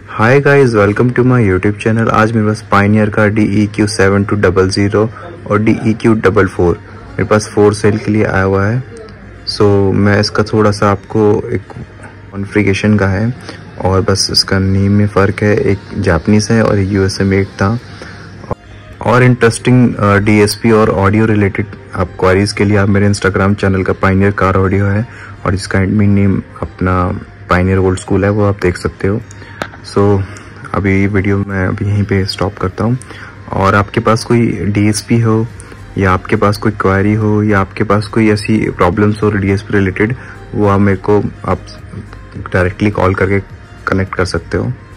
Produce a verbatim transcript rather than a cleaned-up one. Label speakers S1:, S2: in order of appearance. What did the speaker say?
S1: Hi guys, welcome to my YouTube channel. आज मेरे पास पाइनियर का D E Q seven two double zero और D E Q double four मेरे पास फोर सेल के लिए आया हुआ है। सो so, मैं इसका थोड़ा सा आपको एक कॉन्फ़िगरेशन का है और बस इसका नेम में फ़र्क है, एक जापानीज़ है और एक यू एस ए मेड था। और इंटरेस्टिंग डी एस पी और ऑडियो रिलेटेड आप क्वारीज़ के लिए आप मेरे इंस्टाग्राम चैनल का पाइनियर कार ऑडियो है और इसका एडमिन नेम अपना पाइनियर ओल्ड स्कूल है, वो आप देख सकते हो। सो so, अभी वीडियो मैं अभी यहीं पे स्टॉप करता हूँ। और आपके पास कोई डी एस पी हो या आपके पास कोई क्वेरी हो या आपके पास कोई ऐसी प्रॉब्लम्स हो डी एस पी रिलेटेड, वो आप मेरे को आप डायरेक्टली कॉल करके कनेक्ट कर सकते हो।